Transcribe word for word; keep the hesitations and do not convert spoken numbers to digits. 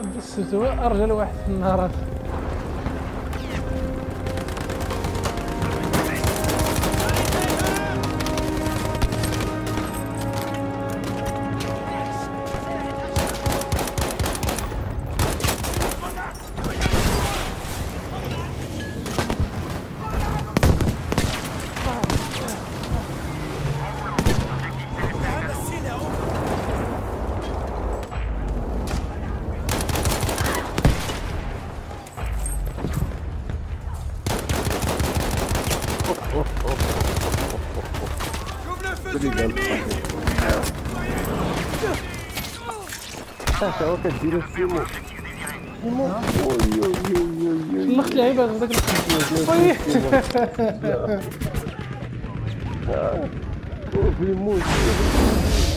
بس هو ارجل واحد في النهار هذا. هو كدير السيمو سيمو وي وي وي وي طلقت لعيبه هذاك وي في الموت